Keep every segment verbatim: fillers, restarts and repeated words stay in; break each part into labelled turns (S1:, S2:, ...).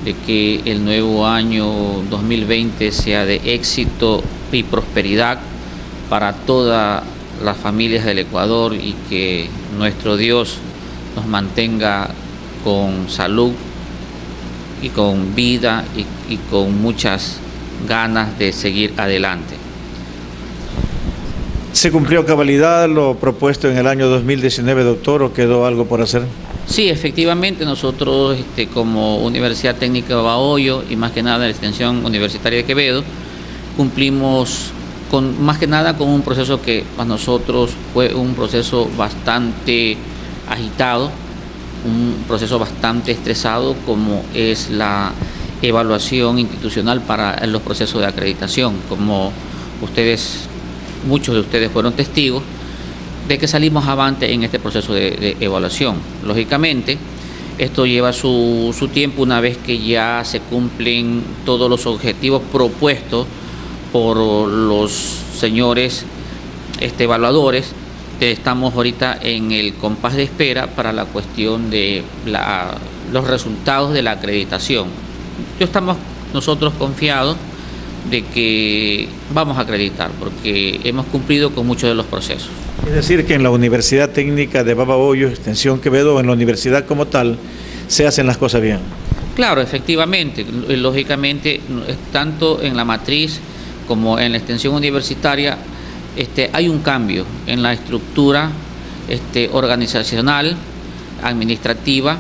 S1: de que el nuevo año dos mil veinte sea de éxito y prosperidad para todas las familias del Ecuador y que nuestro Dios nos mantenga con salud y con vida y, y con muchas ganas de seguir adelante.
S2: ¿Se cumplió a cabalidad lo propuesto en el año dos mil diecinueve, doctor, o quedó algo por hacer?
S1: Sí, efectivamente, nosotros este, como Universidad Técnica de Bahoyo y más que nada la Extensión Universitaria de Quevedo, cumplimos con, más que nada con un proceso que para nosotros fue un proceso bastante agitado, un proceso bastante estresado, como es la evaluación institucional para los procesos de acreditación. Como ustedes, muchos de ustedes fueron testigos de que salimos avante en este proceso de, de evaluación. Lógicamente, esto lleva su, su tiempo una vez que ya se cumplen todos los objetivos propuestos por los señores este, evaluadores. Estamos ahorita en el compás de espera para la cuestión de la, los resultados de la acreditación. Yo estamos nosotros confiados de que vamos a acreditar porque hemos cumplido con muchos de los procesos.
S2: Es decir, que en la Universidad Técnica de Babahoyo, Extensión Quevedo, en la universidad como tal, se hacen las cosas bien.
S1: Claro, efectivamente, lógicamente, tanto en la matriz como en la extensión universitaria, este, hay un cambio en la estructura este, organizacional, administrativa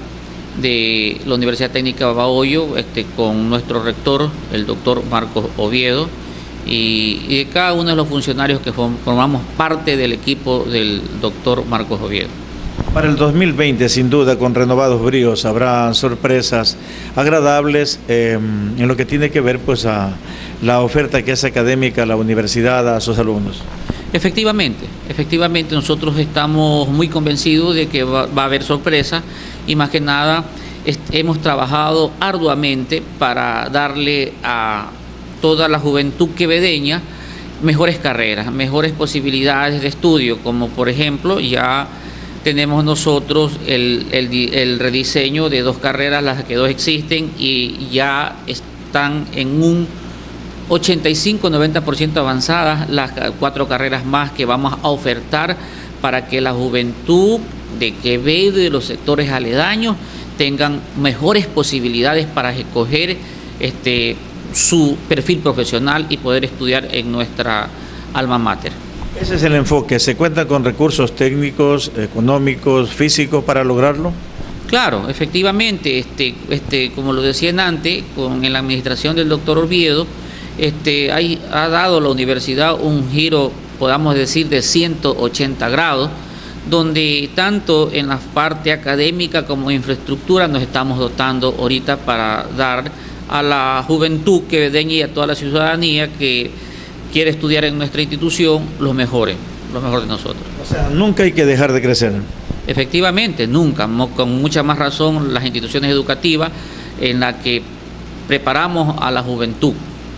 S1: de la Universidad Técnica de Bahoyo, este, con nuestro rector, el doctor Marcos Oviedo, y, y de cada uno de los funcionarios que formamos parte del equipo del doctor Marcos Oviedo.
S2: Para el dos mil veinte, sin duda, con renovados bríos, habrá sorpresas agradables eh, en lo que tiene que ver pues, a la oferta que hace académica la universidad a sus alumnos.
S1: Efectivamente, efectivamente nosotros estamos muy convencidos de que va, va a haber sorpresa y más que nada hemos trabajado arduamente para darle a toda la juventud quevedeña mejores carreras, mejores posibilidades de estudio, como por ejemplo ya tenemos nosotros el, el, el rediseño de dos carreras, las que dos existen y ya están en un ochenta y cinco a noventa por ciento avanzadas las cuatro carreras más que vamos a ofertar para que la juventud de Quevedo y de los sectores aledaños tengan mejores posibilidades para escoger este, su perfil profesional y poder estudiar en nuestra alma mater.
S2: Ese es el enfoque. ¿Se cuenta con recursos técnicos, económicos, físicos para lograrlo?
S1: Claro, efectivamente, este, este, como lo decían antes, con en la administración del doctor Oviedo, este, hay, ha dado la universidad un giro, podamos decir, de ciento ochenta grados, donde tanto en la parte académica como infraestructura nos estamos dotando ahorita para dar a la juventud quevedeña y a toda la ciudadanía que quiere estudiar en nuestra institución los mejores, lo mejor de nosotros.
S2: O sea, nunca hay que dejar de crecer.
S1: Efectivamente, nunca, con mucha más razón las instituciones educativas en las que preparamos a la juventud.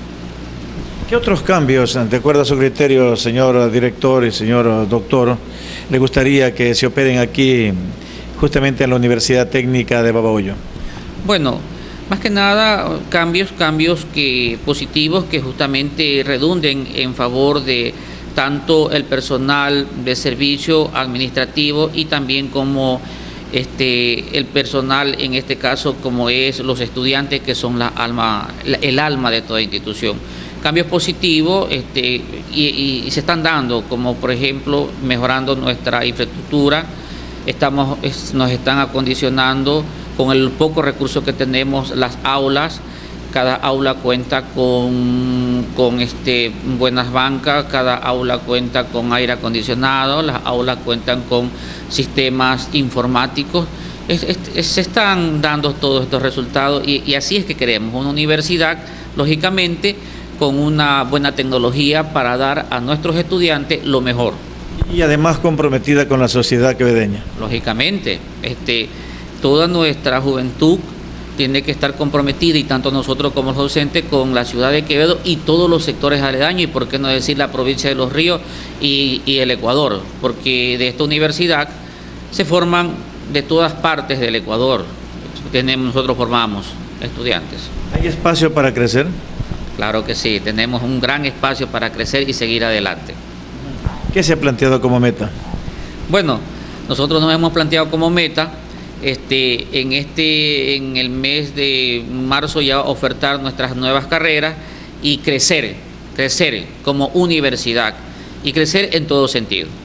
S2: ¿Qué otros cambios, de acuerdo a su criterio, señor director y señor doctor, le gustaría que se operen aquí, justamente en la Universidad Técnica de Babahoyo?
S1: Bueno, más que nada cambios, cambios que, positivos que justamente redunden en favor de tanto el personal de servicio administrativo y también como este, el personal, en este caso, como es los estudiantes que son la alma, el alma de toda institución. Cambios positivos este, y, y, y se están dando, como por ejemplo mejorando nuestra infraestructura, estamos, es, nos están acondicionando con el poco recurso que tenemos las aulas. Cada aula cuenta con, con este, buenas bancas, cada aula cuenta con aire acondicionado, las aulas cuentan con sistemas informáticos. Es, es, se están dando todos estos resultados y, y así es que queremos una universidad, lógicamente, con una buena tecnología para dar a nuestros estudiantes lo mejor.
S2: Y además comprometida con la sociedad quevedeña.
S1: Lógicamente, este, toda nuestra juventud tiene que estar comprometida, y tanto nosotros como los docentes, con la ciudad de Quevedo y todos los sectores aledaños, y por qué no decir la provincia de Los Ríos y, y el Ecuador, porque de esta universidad se forman de todas partes del Ecuador. Tenemos, nosotros formamos estudiantes.
S2: ¿Hay espacio para crecer?
S1: Claro que sí, tenemos un gran espacio para crecer y seguir adelante.
S2: ¿Qué se ha planteado como meta?
S1: Bueno, nosotros nos hemos planteado como meta este, en, este, en el mes de marzo ya ofertar nuestras nuevas carreras y crecer, crecer como universidad y crecer en todo sentido.